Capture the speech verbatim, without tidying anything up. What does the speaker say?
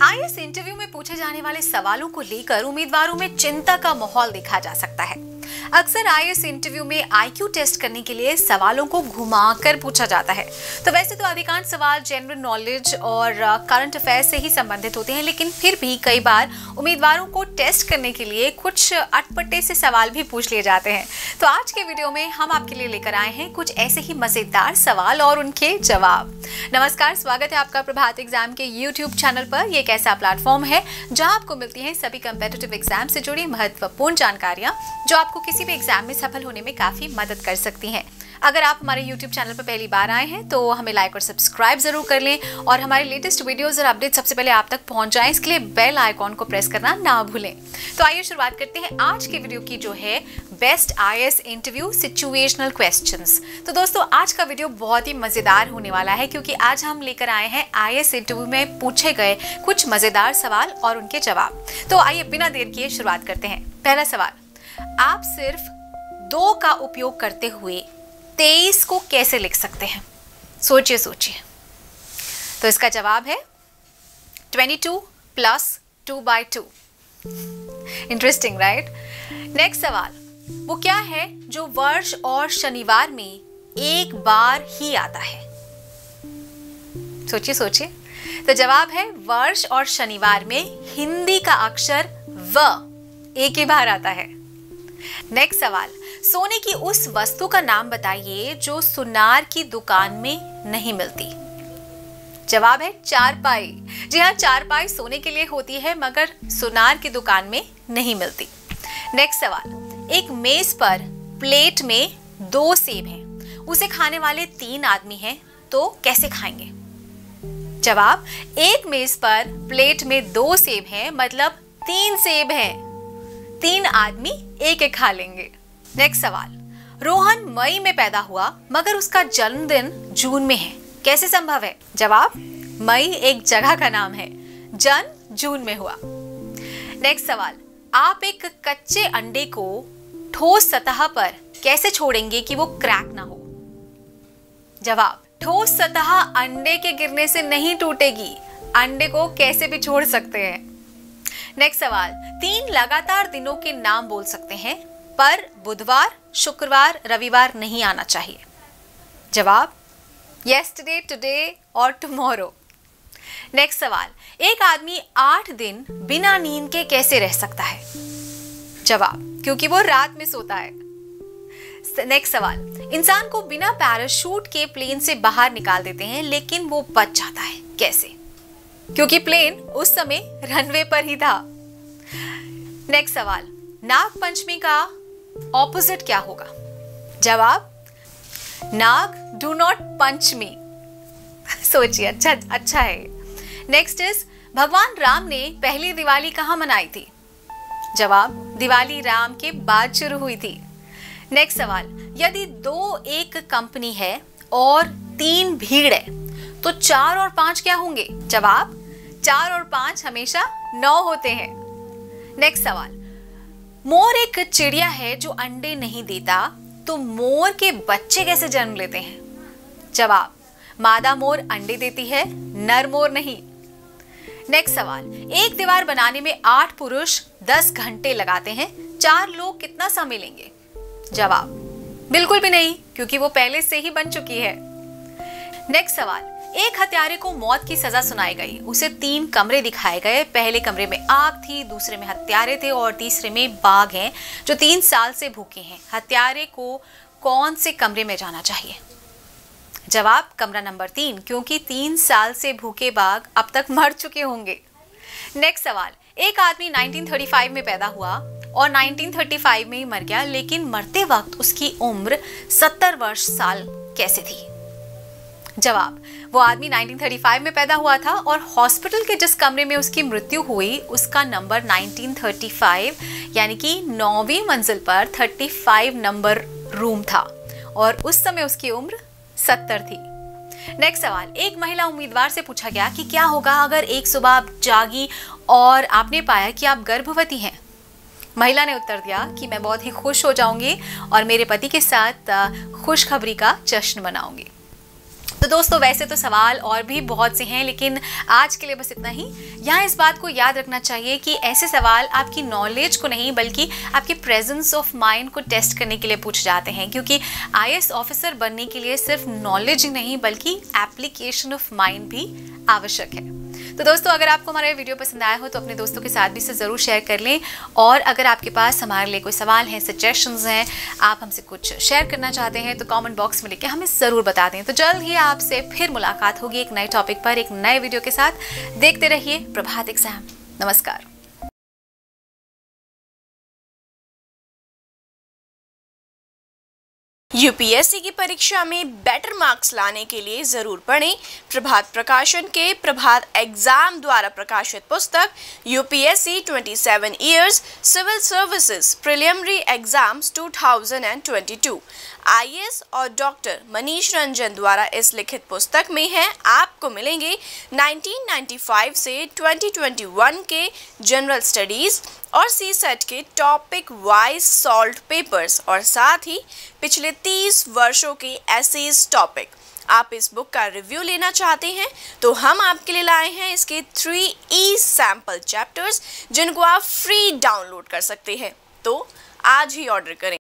IAS interview में पूछे जाने वाले सवालों को लेकर उम्मीदवारों में चिंता का माहौल देखा जा सकता है। अक्सर आईएएस इंटरव्यू में आईक्यू टेस्ट करने के लिए सवालों को घुमाकर पूछा जाता है। तो वैसे तो अधिकांश सवाल जनरल नॉलेज और करंट अफेयर्स से ही संबंधित होते हैं, लेकिन फिर भी कई बार उम्मीदवारों को टेस्ट करने के लिए कुछ अटपटे से सवाल भी पूछ लिए जाते हैं। तो आज के वीडियो में हम आपके लिए लेकर आए हैं कुछ ऐसे ही मजेदार सवाल और उनके जवाब। नमस्कार, स्वागत है आपका प्रभात एग्जाम के यूट्यूब चैनल पर। ये एक ऐसा प्लेटफॉर्म है जहां आपको मिलती हैं सभी कम्पिटिटिव एग्जाम से जुड़ी महत्वपूर्ण जानकारियां जो आपको किसी भी एग्जाम में सफल होने में काफी मदद कर सकती हैं। अगर आप हमारे YouTube चैनल पर पहली बार आए हैं तो हमें लाइक और सब्सक्राइब जरूर कर लें और हमारे लेटेस्ट वीडियोस और अपडेट सबसे पहले आप तक पहुंच जाएं, इसके लिए बेल आइकॉन को प्रेस करना ना भूलें। तो आइए शुरुआत करते हैं आज के वीडियो की, जो है best IAS interview situational questions. तो दोस्तों, आज का वीडियो बहुत ही मजेदार होने वाला है क्योंकि आज हम लेकर आए हैं आईएएस इंटरव्यू में पूछे गए कुछ मजेदार सवाल और उनके जवाब। तो आइए बिना देर किए शुरुआत करते हैं। पहला सवाल, आप सिर्फ दो का उपयोग करते हुए तेईस को कैसे लिख सकते हैं? सोचिए सोचिए। तो इसका जवाब है बाईस plus two by two. Interesting, right? Next सवाल, वो क्या है जो वर्ष और शनिवार में एक बार ही आता है? सोचिए सोचिए। तो जवाब है वर्ष और शनिवार में हिंदी का अक्षर व एक ही बार आता है। नेक्स्ट सवाल, सोने की उस वस्तु का नाम बताइए जो सुनार की दुकान में नहीं मिलती। जवाब है चारपाई। जी हाँ, चारपाई सोने के लिए होती है मगर सुनार की दुकान में नहीं मिलती। नेक्स्ट सवाल, एक मेज पर प्लेट में दो सेब हैं, उसे खाने वाले तीन आदमी हैं, तो कैसे खाएंगे? जवाब, एक मेज पर प्लेट में दो सेब हैं मतलब तीन सेब हैं, तीन आदमी एक एक खा लेंगे। नेक्स्ट सवाल, रोहन मई में पैदा हुआ मगर उसका जन्मदिन जून में है, कैसे संभव है? जवाब, मई एक जगह का नाम है, जन्म जून में हुआ। नेक्स्ट सवाल, आप एक कच्चे अंडे को ठोस सतह पर कैसे छोड़ेंगे कि वो क्रैक ना हो? जवाब, ठोस सतह अंडे के गिरने से नहीं टूटेगी, अंडे को कैसे भी छोड़ सकते हैं। नेक्स्ट सवाल, तीन लगातार दिनों के नाम बोल सकते हैं पर बुधवार, शुक्रवार, रविवार नहीं आना चाहिए। जवाब, yesterday, today और tomorrow। नेक्स्ट सवाल, एक आदमी आठ दिन बिना नींद के कैसे रह सकता है? जवाब, क्योंकि वो रात में सोता है। नेक्स्ट सवाल, इंसान को बिना पैराशूट के प्लेन से बाहर निकाल देते हैं लेकिन वो बच जाता है, कैसे? क्योंकि प्लेन उस समय रनवे पर ही था। नेक्स्ट सवाल, नाग पंचमी का ऑपोजिट क्या होगा? जवाब, नाग डू नॉट पंच मी। सोचिए, अच्छा अच्छा है। नेक्स्ट इज, भगवान राम ने पहली दिवाली कहां मनाई थी? जवाब, दिवाली राम के बाद शुरू हुई थी। नेक्स्ट सवाल, यदि दो एक कंपनी है और तीन भीड़ है तो चार और पांच क्या होंगे? जवाब, चार और पांच हमेशा नौ होते हैं। नेक्स्ट सवाल, मोर एक चिड़िया है जो अंडे नहीं देता, तो मोर के बच्चे कैसे जन्म लेते हैं? जवाब, मादा मोर अंडे देती है, नर मोर नहीं। नेक्स्ट सवाल, एक दीवार बनाने में आठ पुरुष दस घंटे लगाते हैं, चार लोग कितना समय लेंगे? जवाब, बिल्कुल भी नहीं, क्योंकि वो पहले से ही बन चुकी है। नेक्स्ट सवाल, एक हत्यारे को मौत की सजा सुनाई गई, उसे तीन कमरे दिखाए गए, पहले कमरे में आग थी, दूसरे में हत्यारे थे और तीसरे में बाघ हैं जो तीन साल से भूखे हैं। हत्यारे को कौन से कमरे में जाना चाहिए? जवाब, कमरा नंबर तीन, क्योंकि तीन साल से भूखे बाघ अब तक मर चुके होंगे। नेक्स्ट सवाल, एक आदमी उन्नीस सौ पैंतीस में पैदा हुआ और उन्नीस सौ पैंतीस में ही मर गया, लेकिन मरते वक्त उसकी उम्र सत्तर वर्ष साल कैसे थी? जवाब, वो आदमी उन्नीस सौ पैंतीस में पैदा हुआ था और हॉस्पिटल के जिस कमरे में उसकी मृत्यु हुई उसका नंबर उन्नीस सौ पैंतीस यानी कि नौवीं मंजिल पर पैंतीस नंबर रूम था और उस समय उसकी उम्र सत्तर थी। नेक्स्ट सवाल, एक महिला उम्मीदवार से पूछा गया कि क्या होगा अगर एक सुबह आप जागी और आपने पाया कि आप गर्भवती हैं? महिला ने उत्तर दिया कि मैं बहुत ही खुश हो जाऊंगी और मेरे पति के साथ खुशखबरी का जश्न मनाऊंगी। तो दोस्तों वैसे तो सवाल और भी बहुत से हैं, लेकिन आज के लिए बस इतना ही। यहाँ इस बात को याद रखना चाहिए कि ऐसे सवाल आपकी नॉलेज को नहीं बल्कि आपके प्रेजेंस ऑफ माइंड को टेस्ट करने के लिए पूछे जाते हैं, क्योंकि आई ए एस ऑफिसर बनने के लिए सिर्फ नॉलेज ही नहीं बल्कि एप्लीकेशन ऑफ माइंड भी आवश्यक है। तो दोस्तों अगर आपको हमारा ये वीडियो पसंद आया हो तो अपने दोस्तों के साथ भी इसे ज़रूर शेयर कर लें, और अगर आपके पास हमारे लिए कोई सवाल हैं, सजेशंस हैं, आप हमसे कुछ शेयर करना चाहते हैं तो कमेंट बॉक्स में लिख के हमें ज़रूर बता दें। तो जल्द ही आपसे फिर मुलाकात होगी एक नए टॉपिक पर, एक नए वीडियो के साथ। देखते रहिए प्रभात एग्जाम। नमस्कार। यूपीएससी की परीक्षा में बेटर मार्क्स लाने के लिए जरूर पढ़ें प्रभात प्रकाशन के प्रभात एग्जाम द्वारा प्रकाशित पुस्तक यूपीएससी सत्ताईस years civil services preliminary exams दो हज़ार बाईस। आईएएस और डॉक्टर मनीष रंजन द्वारा इस लिखित पुस्तक में है आपको मिलेंगे उन्नीस सौ पचानवे से दो हज़ार इक्कीस के जनरल स्टडीज और सी सेट के टॉपिक वाइज सॉल्व्ड पेपर्स और साथ ही पिछले तीस वर्षों के एसेज टॉपिक। आप इस बुक का रिव्यू लेना चाहते हैं तो हम आपके लिए लाए हैं इसके थ्री ई सैंपल चैप्टर्स जिनको आप फ्री डाउनलोड कर सकते हैं। तो आज ही ऑर्डर करें।